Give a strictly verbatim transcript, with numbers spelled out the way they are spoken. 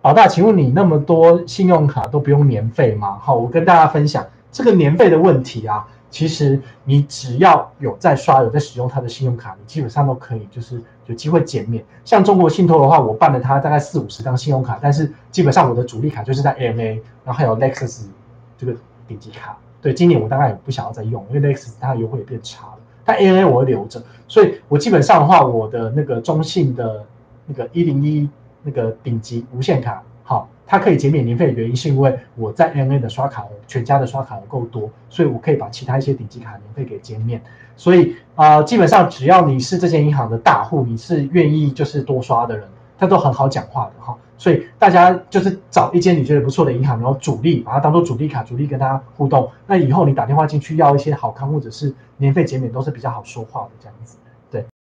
老大，请问你那么多信用卡都不用年费吗？好，我跟大家分享这个年费的问题啊。其实你只要有在刷、有在使用它的信用卡，你基本上都可以，就是有机会减免。像中国信托的话，我办了它大概四五十张信用卡，但是基本上我的主力卡就是在 A N A， 然后还有 Lexus 这个顶级卡。对，今年我大概也不想要再用，因为 Lexus 它的优惠也变差了，但 A N A 我会留着，所以我基本上的话，我的那个中信的那个一零一那个顶级无限卡，好。它可以减免年费的原因是因为我在 A N A 的刷卡额，全家的刷卡额够多，所以我可以把其他一些顶级卡年费给减免。所以啊、呃，基本上只要你是这间银行的大户，你是愿意就是多刷的人，他都很好讲话的哈。所以大家就是找一间你觉得不错的银行，然后主力把它当做主力卡，主力跟他互动。那以后你打电话进去要一些好康或者是年费减免，都是比较好说话的这样子。对。